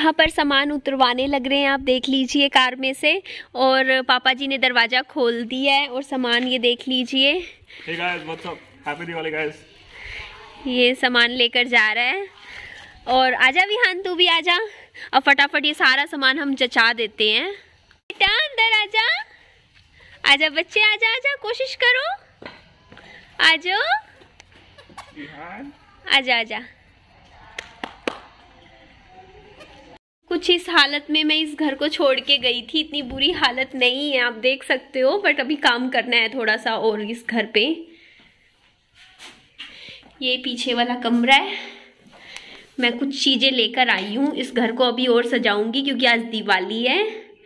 यहाँ पर सामान उतरवाने लग रहे हैं, आप देख लीजिए कार में से। और पापा जी ने दरवाजा खोल दिया है और सामान ये देख लीजिए। Hey guys, what's up? Happy Diwali guys. ये सामान लेकर जा रहा है। और आजा विहान, तू भी आजा। अब फटाफट ये सारा सामान हम जचा देते हैं। बेटा अंदर आजा, आजा बच्चे, आजा आजा, कोशिश करो, आजो, आजा आजा। कुछ इस हालत में मैं इस घर को छोड़ के गई थी, इतनी बुरी हालत नहीं है, आप देख सकते हो। बट अभी काम करना है थोड़ा सा और इस घर पे। ये पीछे वाला कमरा है, मैं कुछ चीज़ें लेकर आई हूँ। इस घर को अभी और सजाऊंगी क्योंकि आज दिवाली है।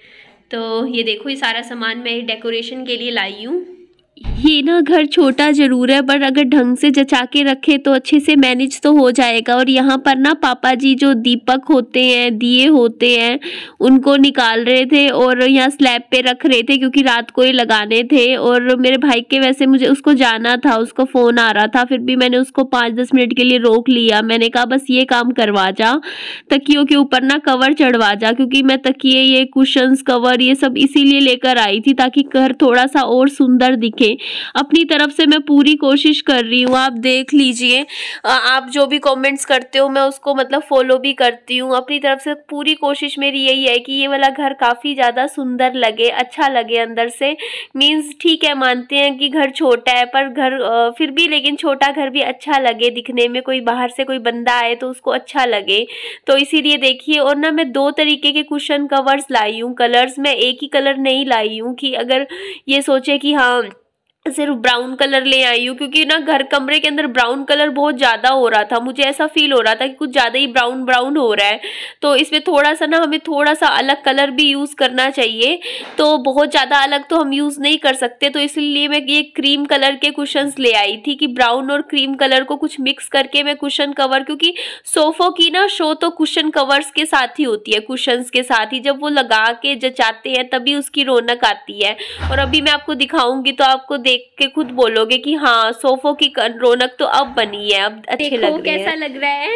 तो ये देखो, ये सारा सामान मैं डेकोरेशन के लिए लाई हूँ। ये ना घर छोटा जरूर है, पर अगर ढंग से जचा के रखे तो अच्छे से मैनेज तो हो जाएगा। और यहाँ पर ना पापा जी जो दीपक होते हैं, दिए होते हैं, उनको निकाल रहे थे और यहाँ स्लैब पे रख रहे थे क्योंकि रात को ही लगाने थे। और मेरे भाई के वैसे मुझे उसको जाना था, उसको फ़ोन आ रहा था, फिर भी मैंने उसको 5-10 मिनट के लिए रोक लिया। मैंने कहा बस ये काम करवा जा, तकियों के ऊपर ना कवर चढ़वा जा, क्योंकि मैं तकिए, ये कुशन्स, कवर, ये सब इसीलिए लेकर आई थी ताकि घर थोड़ा सा और सुंदर दिखे। अपनी तरफ से मैं पूरी कोशिश कर रही हूँ, आप देख लीजिए। आप जो भी कमेंट्स करते हो मैं उसको मतलब फॉलो भी करती हूँ। अपनी तरफ से पूरी कोशिश मेरी यही है कि ये वाला घर काफ़ी ज़्यादा सुंदर लगे, अच्छा लगे अंदर से। मीन्स ठीक है, मानते हैं कि घर छोटा है, पर घर फिर भी, लेकिन छोटा घर भी अच्छा लगे दिखने में। कोई बाहर से कोई बंदा आए तो उसको अच्छा लगे, तो इसीलिए देखिए। और ना मैं 2 तरीके के कुशन कवर्स लाई हूँ, कलर्स में एक ही कलर नहीं लाई हूँ कि अगर ये सोचे कि हाँ सिर्फ ब्राउन कलर ले आई हूँ, क्योंकि ना घर कमरे के अंदर ब्राउन कलर बहुत ज़्यादा हो रहा था। मुझे ऐसा फील हो रहा था कि कुछ ज़्यादा ही ब्राउन ब्राउन हो रहा है, तो इसमें थोड़ा सा ना हमें थोड़ा सा अलग कलर भी यूज़ करना चाहिए। तो बहुत ज़्यादा अलग तो हम यूज़ नहीं कर सकते, तो इसलिए मैं ये क्रीम कलर के कुशन्स ले आई थी कि ब्राउन और क्रीम कलर को कुछ मिक्स करके मैं कुशन कवर, क्योंकि सोफ़ों की ना शो तो कुशन कवर्स के साथ ही होती है, कुशन्स के साथ ही। जब वो लगा के जचाते हैं तभी उसकी रौनक आती है। और अभी मैं आपको दिखाऊंगी तो आपको देख के खुद बोलोगे कि हाँ सोफों की रौनक तो अब बनी है, अब अच्छे लग रहे हैं। कैसा लग रहा है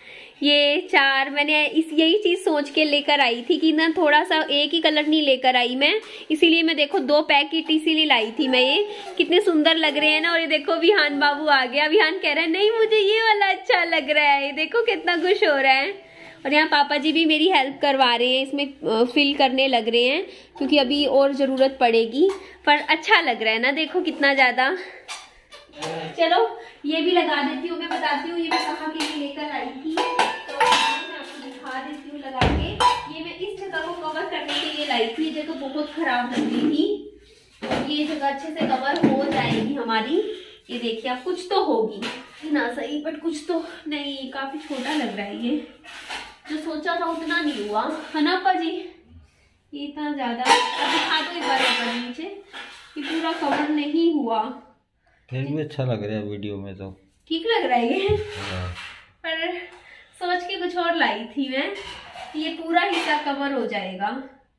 ये 4? मैंने यही चीज सोच के लेकर आई थी कि ना थोड़ा सा एक ही कलर नहीं लेकर आई मैं, इसीलिए मैं देखो 2 पैकेट इसीलिए लाई थी मैं। ये कितने सुंदर लग रहे हैं ना। और ये देखो विहान बाबू आ गया। विहान कह रहा है नहीं मुझे ये वाला अच्छा लग रहा है, ये देखो कितना खुश हो रहा है। और यहाँ पापा जी भी मेरी हेल्प करवा रहे हैं, इसमें फिल करने लग रहे हैं क्योंकि अभी और ज़रूरत पड़ेगी। पर अच्छा लग रहा है ना, देखो कितना ज़्यादा। चलो ये भी लगा देती हूँ, मैं बताती हूँ ये मैं कहाँ के लिए लेकर आई थी, तो मैं आपको दिखा देती हूँ लगा के। ये मैं इस जगह को कवर करने के लिए लाई थी, ये जगह बहुत खराब लग रही थी, तो ये जगह अच्छे से कवर हो जाएगी हमारी। ये देखिए आप, कुछ तो होगी ना सही, बट कुछ तो नहीं। काफ़ी छोटा लग रहा है, ये जो सोचा था उतना नहीं हुआ है ना अप्पा जी। ये इतना ज़्यादा, अब दिखा दो एक बार ऊपर नीचे, ये पूरा कवर नहीं हुआ। फिर भी अच्छा लग रहा है वीडियो में, तो ठीक लग रहा है ये। पर सोच के कुछ और लाई थी मैं, ये पूरा हिस्सा कवर हो जाएगा,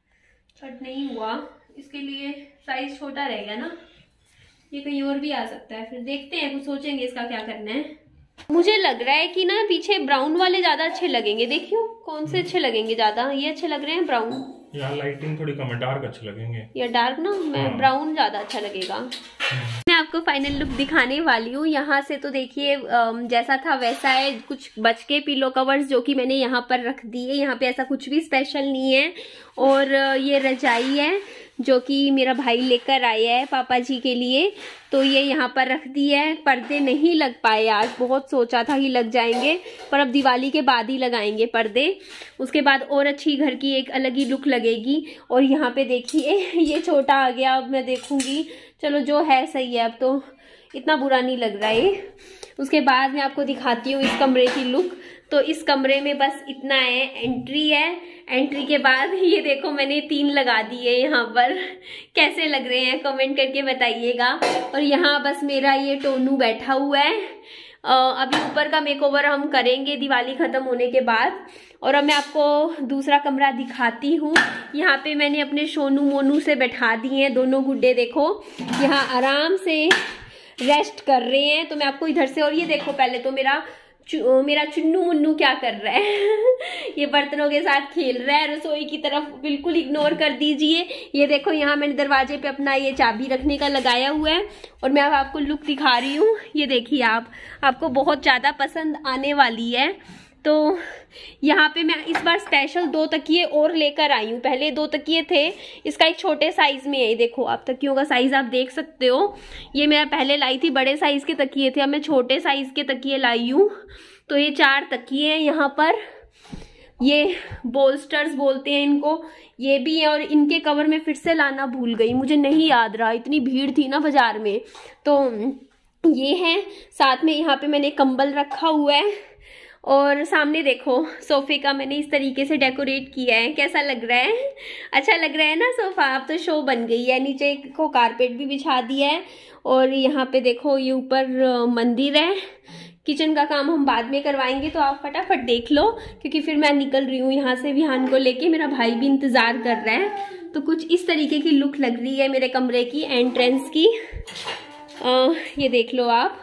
बट नहीं हुआ। इसके लिए साइज छोटा रहेगा ना, ये कहीं और भी आ सकता है। फिर देखते हैं, कुछ सोचेंगे इसका क्या करना है। मुझे लग रहा है कि ना पीछे ब्राउन वाले ज्यादा अच्छे लगेंगे। देखियो कौन से अच्छे लगेंगे ज्यादा, ये अच्छे लग रहे हैं ब्राउन, यार लाइटिंग थोड़ी कम है, डार्क अच्छे लगेंगे। या डार्क ना, मैं ब्राउन ज्यादा अच्छा लगेगा। मैं आपको फाइनल लुक दिखाने वाली हूँ। यहाँ से तो देखिए जैसा था वैसा है। कुछ बच के पिलो कवर्स जो कि मैंने यहाँ पर रख दिए, यहाँ पे ऐसा कुछ भी स्पेशल नहीं है। और ये रजाई है जो कि मेरा भाई लेकर आया है पापा जी के लिए, तो ये यहाँ पर रख दी है। पर्दे नहीं लग पाए आज, बहुत सोचा था कि लग जाएंगे, पर अब दिवाली के बाद ही लगाएंगे पर्दे। उसके बाद और अच्छी घर की एक अलग ही लुक लगेगी। और यहाँ पे देखिए ये छोटा आ गया, अब मैं देखूंगी। चलो जो है सही है, अब तो इतना बुरा नहीं लग रहा है। उसके बाद मैं आपको दिखाती हूँ इस कमरे की लुक। तो इस कमरे में बस इतना है, एंट्री है। एंट्री के बाद ये देखो मैंने 3 लगा दिए यहाँ पर। कैसे लग रहे हैं कमेंट करके बताइएगा। और यहाँ बस मेरा ये टोनू बैठा हुआ है। अभी ऊपर का मेकओवर हम करेंगे दिवाली खत्म होने के बाद। और अब मैं आपको दूसरा कमरा दिखाती हूँ। यहाँ पे मैंने अपने सोनू मोनू से बैठा दिए हैं दोनों गुड्डे, देखो यहाँ आराम से रेस्ट कर रहे हैं। तो मैं आपको इधर से, और ये देखो पहले तो मेरा मेरा चुन्नू मुन्नू क्या कर रहा है ये बर्तनों के साथ खेल रहा है। रसोई की तरफ बिल्कुल इग्नोर कर दीजिए। ये देखो यहाँ मैंने दरवाजे पे अपना ये चाबी रखने का लगाया हुआ है और मैं अब आपको लुक दिखा रही हूँ। ये देखिए आपको बहुत ज़्यादा पसंद आने वाली है। तो यहाँ पे मैं इस बार स्पेशल 2 तकिए और लेकर आई हूँ। पहले 2 तकिए थे, इसका एक छोटे साइज में है। देखो आप तकियों का साइज आप देख सकते हो। ये मैं पहले लाई थी बड़े साइज के तकिए थे, अब मैं छोटे साइज के तकिए लाई हूँ। तो ये 4 तकिए हैं यहाँ पर। ये बोल्स्टर्स बोलते हैं इनको, ये भी है। और इनके कवर में फिर से लाना भूल गई, मुझे नहीं याद रहा, इतनी भीड़ थी ना बाजार में। तो ये है, साथ में यहाँ पे मैंने कंबल रखा हुआ है। और सामने देखो सोफे का मैंने इस तरीके से डेकोरेट किया है। कैसा लग रहा है? अच्छा लग रहा है ना सोफा? अब तो शो बन गई है। नीचे को कारपेट भी बिछा दिया है और यहाँ पे देखो ये ऊपर मंदिर है। किचन का काम हम बाद में करवाएंगे, तो आप फटाफट देख लो क्योंकि फिर मैं निकल रही हूँ यहाँ से विहान को लेके। मेरा भाई भी इंतजार कर रहा है। तो कुछ इस तरीके की लुक लग रही है मेरे कमरे की, एंट्रेंस की। ये देख लो आप,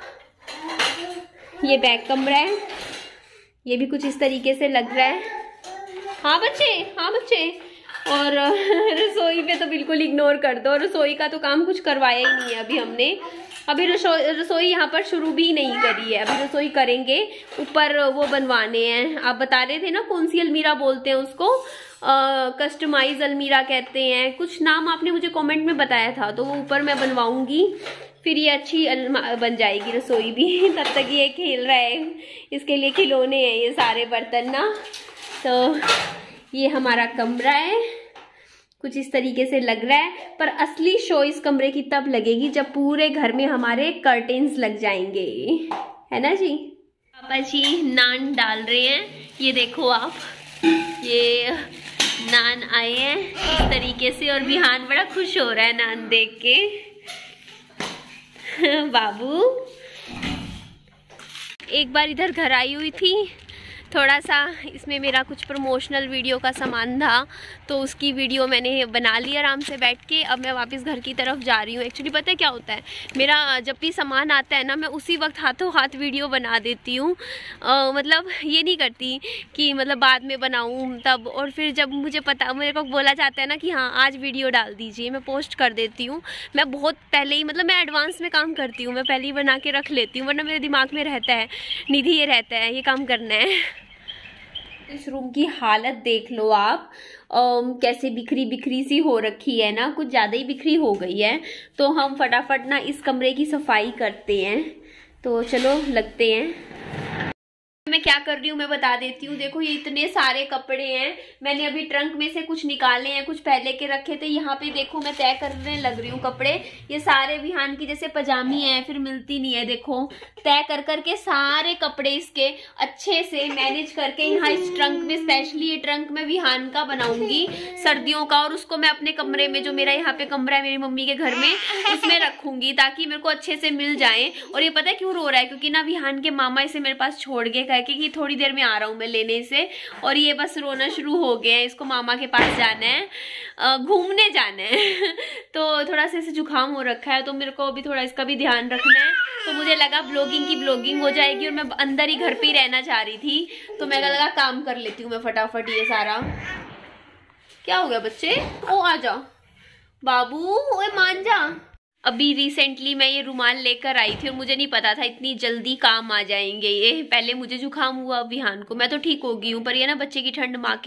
ये बैक कमरा है, ये भी कुछ इस तरीके से लग रहा है। हाँ बच्चे। और रसोई पे तो बिल्कुल इग्नोर कर दो, रसोई का तो काम कुछ करवाया ही नहीं है अभी हमने। अभी रसोई यहाँ पर शुरू भी नहीं करी है, अभी रसोई करेंगे। ऊपर वो बनवाने हैं, आप बता रहे थे ना कौन सी अलमीरा बोलते हैं उसको, कस्टमाइज अलमीरा कहते हैं, कुछ नाम आपने मुझे कमेंट में बताया था। तो वो ऊपर मैं बनवाऊंगी, फिर ये अच्छी बन जाएगी रसोई भी। तब तक ये खेल रहा है, इसके लिए खिलौने हैं ये सारे बर्तन ना। तो ये हमारा कमरा है, कुछ इस तरीके से लग रहा है। पर असली शो इस कमरे की तब लगेगी जब पूरे घर में हमारे कर्टेन्स लग जाएंगे, है ना जी? पापा जी नान डाल रहे हैं, ये देखो आप, ये नान आए हैं इस तरीके से। और विहान बड़ा खुश हो रहा है नान देख के। बाबू एक बार इधर घर आई हुई थी, थोड़ा सा इसमें मेरा कुछ प्रमोशनल वीडियो का सामान था, तो उसकी वीडियो मैंने बना ली आराम से बैठ के। अब मैं वापस घर की तरफ जा रही हूँ। एक्चुअली पता है क्या होता है, मेरा जब भी सामान आता है ना, मैं उसी वक्त हाथों हाथ वीडियो बना देती हूँ। मतलब ये नहीं करती कि मतलब बाद में बनाऊँ तब, और फिर जब मुझे पता, मेरे को बोला जाता है ना कि हाँ आज वीडियो डाल दीजिए, मैं पोस्ट कर देती हूँ। मैं बहुत पहले ही, मतलब मैं एडवांस में काम करती हूँ, मैं पहले ही बना के रख लेती हूँ, वरना मेरे दिमाग में रहता है निधि ये रहता है ये काम करना है। इस रूम की हालत देख लो आप, कैसे बिखरी बिखरी सी हो रखी है ना, कुछ ज़्यादा ही बिखरी हो गई है। तो हम फटाफट ना इस कमरे की सफाई करते हैं। तो चलो लगते हैं। मैं क्या कर रही हूँ मैं बता देती हूँ। देखो ये इतने सारे कपड़े हैं, मैंने अभी ट्रंक में से कुछ निकाले हैं, कुछ पहले के रखे थे। यहाँ पे देखो मैं तय करने लग रही हूँ कपड़े। ये सारे विहान की जैसे पजामी है, फिर मिलती नहीं है, देखो तय कर करके सारे कपड़े इसके अच्छे से मैनेज करके यहाँ इस ट्रंक में, स्पेशली ये ट्रंक में विहान का बनाऊंगी सर्दियों का, और उसको मैं अपने कमरे में, जो मेरा यहाँ पे कमरा है मेरी मम्मी के घर में, उसमें रखूंगी ताकि मेरे को अच्छे से मिल जाए। और ये पता है क्यों रो रहा है, क्योंकि ना विहान के मामा इसे मेरे पास छोड़ गए कि थोड़ी देर में आ रहा हूँ मैं लेने से, और ये बस रोना शुरू हो गया है। इसको मामा के पास जाना है, घूमने जाना है। तो थोड़ा सा इसे जुकाम हो रखा है, तो मेरे को अभी थोड़ा इसका भी ध्यान रखना है। तो मुझे लगा ब्लॉगिंग की ब्लॉगिंग हो जाएगी, और मैं अंदर ही घर पे ही रहना चाह रही थी, तो मैं लगा काम कर लेती हूँ मैं फटाफट ये सारा। क्या हो गया बच्चे? ओ आ जाओ बाबू, ओए मान जा। अभी रिसेंटली मैं ये रुमाल लेकर आई थी और मुझे नहीं पता था इतनी जल्दी काम आ जाएंगे ये। पहले मुझे जुकाम हुआ विहान को, मैं तो ठीक हो गई हूँ, पर ये ना बच्चे की ठंड माँ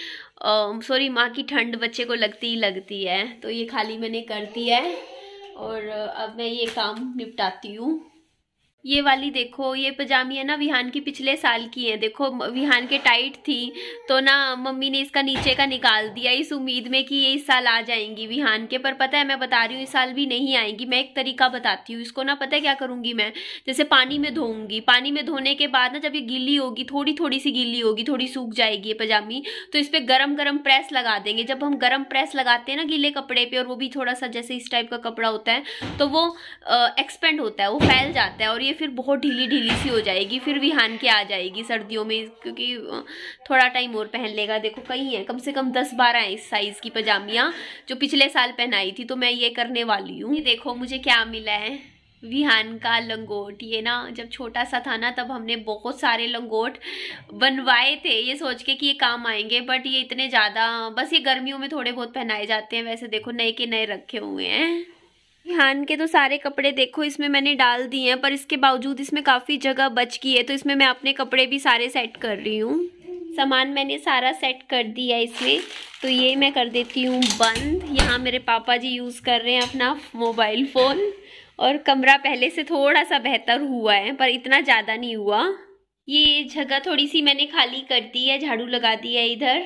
की ठंड बच्चे को लगती ही लगती है। तो ये खाली मैंने कर दिया है और अब मैं ये काम निपटाती हूँ। ये वाली देखो, ये पजामी है ना विहान की पिछले साल की है। देखो विहान के टाइट थी, तो ना मम्मी ने इसका नीचे का निकाल दिया इस उम्मीद में कि ये इस साल आ जाएंगी विहान के। पर पता है मैं बता रही हूँ इस साल भी नहीं आएंगी। मैं एक तरीका बताती हूँ इसको ना, पता है क्या करूँगी मैं, जैसे पानी में धोऊंगी, पानी में धोने के बाद ना जब ये गीली होगी, थोड़ी थोड़ी सी गीली होगी, थोड़ी सूख जाएगी ये पजामी, तो इस पर गरम गरम प्रेस लगा देंगे। जब हम गरम प्रेस लगाते हैं ना गीले कपड़े पे, और वो भी थोड़ा सा जैसे इस टाइप का कपड़ा होता है, तो वो एक्सपेंड होता है, वो फैल जाता है, और ये फिर बहुत ढीली ढीली सी हो जाएगी। फिर विहान के आ जाएगी सर्दियों में, क्योंकि थोड़ा टाइम और पहन लेगा। देखो कई है, कम से कम 10-12 है इस साइज की पजामियाँ जो पिछले साल पहनाई थी, तो मैं ये करने वाली हूँ। देखो मुझे क्या मिला है, विहान का लंगोट। ये ना जब छोटा सा था ना तब हमने बहुत सारे लंगोट बनवाए थे ये सोच के कि ये काम आएंगे, बट ये इतने ज़्यादा, बस ये गर्मियों में थोड़े बहुत पहनाए जाते हैं। वैसे देखो नए के नए रखे हुए हैं। विहान के तो सारे कपड़े देखो इसमें मैंने डाल दिए हैं, पर इसके बावजूद इसमें काफ़ी जगह बच गई है, तो इसमें मैं अपने कपड़े भी सारे सेट कर रही हूँ। सामान मैंने सारा सेट कर दिया इसमें, तो ये मैं कर देती हूँ बंद। यहाँ मेरे पापा जी यूज़ कर रहे हैं अपना मोबाइल फ़ोन, और कमरा पहले से थोड़ा सा बेहतर हुआ है पर इतना ज़्यादा नहीं हुआ। ये जगह थोड़ी सी मैंने खाली कर दी है, झाड़ू लगा दिया है इधर,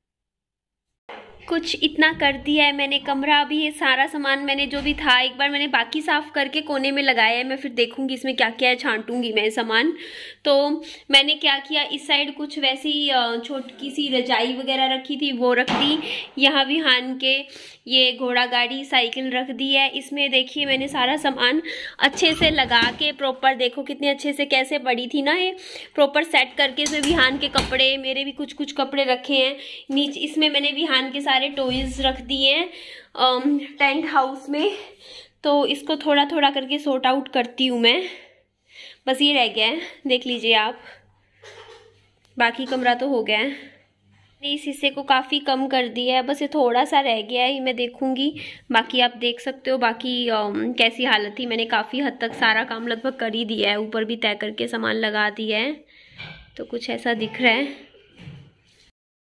कुछ इतना कर दिया है मैंने कमरा। अभी ये सारा सामान मैंने जो भी था एक बार मैंने बाकी साफ़ करके कोने में लगाया है, मैं फिर देखूंगी इसमें क्या क्या है, छांटूंगी मैं सामान। तो मैंने क्या किया, इस साइड कुछ वैसी छोटी सी रजाई वगैरह रखी थी वो रख दी। यहाँ विहान के ये घोड़ा गाड़ी साइकिल रख दी है। इसमें देखिए मैंने सारा सामान अच्छे से लगा के प्रॉपर, देखो कितने अच्छे से कैसे पड़ी थी ना ये, प्रॉपर सेट करके इसमें विहान के कपड़े, मेरे भी कुछ कुछ कपड़े रखे हैं नीचे। इसमें मैंने विहान के सारे टॉयज रख दिए हैं टेंट हाउस में। तो इसको थोड़ा थोड़ा करके सॉर्ट आउट करती हूँ मैं। बस ये रह गया है, देख लीजिए आप, बाकी कमरा तो हो गया है। इस हिस्से को काफ़ी कम कर दिया है, बस ये थोड़ा सा रह गया है, ये मैं देखूंगी। बाकी आप देख सकते हो बाकी कैसी हालत थी। मैंने काफ़ी हद तक सारा काम लगभग कर ही दिया है, ऊपर भी तय करके सामान लगा दिया है, तो कुछ ऐसा दिख रहा है।